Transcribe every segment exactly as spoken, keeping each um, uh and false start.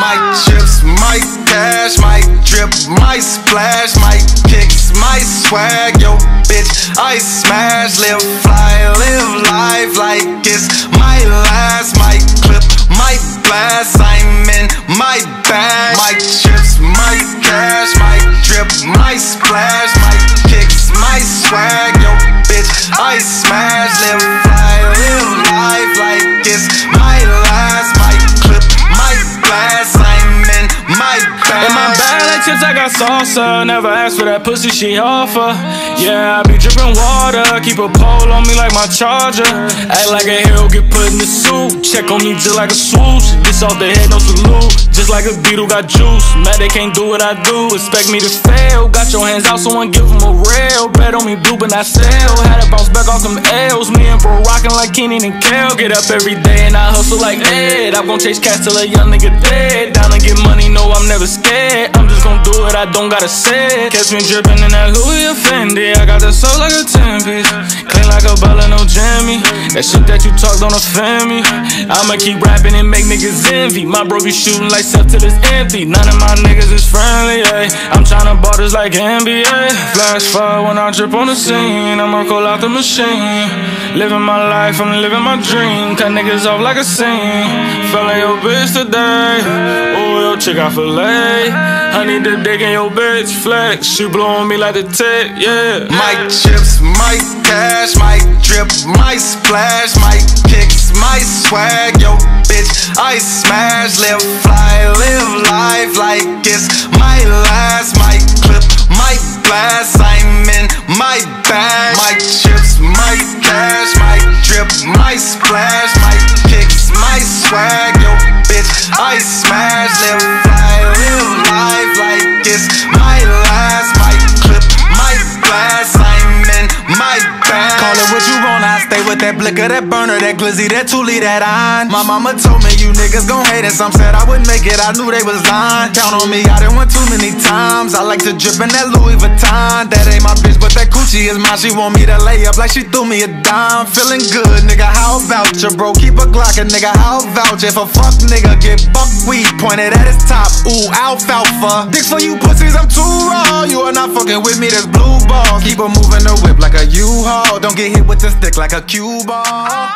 My chips, my cash, my drip, my splash, my kicks, my swag. Yo, bitch, I smash. Live fly, live life like it's my last. My clip, my blast. I'm in my bag. My chips, my cash, my drip, my splash, my kicks, my swag. Yo, bitch, I smash. Live fly, live life like it's my last. My clip, my blast. I'm in my bag. In my bag like chips, I got salsa. Never asked for that pussy, she offer. Yeah, I be dripping water. Keep a pole on me like my charger. Act like a hero, get put in the suit. Check on me just like a swoosh. This off the head, no salute. Just like a beetle got juice. Mad they can't do what I do. Expect me to fail. Got your hands out, someone give them a rail. Bet on me, do but not sell. Had to bounce back off them L's. Me and bro rockin' like Keenan and Kel. Get up every day and I hustle like Ed. I'm gon' chase cats till a young nigga dead. Down to get money, no, I'm never scared. I'm just gon' do it, I don't gotta say it. Catch me drippin' in that Louis or Fendi. I got the soul like a ten piece. Clean like a butler, no jammy. That shit that you talk don't offend me. I'ma keep rapping and make niggas envy. My bro be shooting like self till it's empty. None of my niggas is friendly, ayy. I'm tryna ball this like N B A. Flash forward when I drip on the scene. I'ma call out the machine. Living my life, I'm living my dream. Cut niggas off like a scene. Fell like your bitch today. Oh, your chick I fillet. Honey the dick in your bitch flex. She blowin' me like the tech, yeah. My chips, my cash, my drip, my splash, my kicks, my swag. Yo, bitch, I smash. Live fly, live life like it's my last. My clip, my blast. I'm in my bag. My chips, my cash, my drip, my splash, my kicks, my swag. Yo, bitch, I smash. Live fly, live life like it's my last. My clip, my blast. I'm in my bag. Call it what you want, I stay with that blicker, that burner, that glizzy, that toolie, that iron. My mama told me you niggas gon' hate it. Some said I wouldn't make it, I knew they was lying. Count on me, I done went too many times. I like to drip in that Louis Vuitton. That ain't my bitch, but that coochie is mine. She want me to lay up like she threw me a dime. Feeling good, nigga, how about ya, bro? Keep a Glock, a nigga, how vouch if a fuck nigga get buckwheat pointed at his top. Ooh, alfalfa. Dicks for you pussies, I'm too raw. You are not fucking with me, there's blue balls. Keep her moving the whip like a U-Haul. Don't get hit with the stick like a cue ball.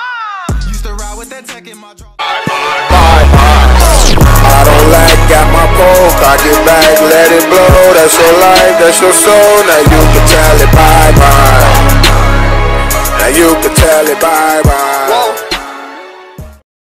Used to ride with that tech in my draw. I don't like, got my coke, I get back, let it blow. That's your life, that's your soul. Now you can tell it bye bye. Now you can tell it bye bye.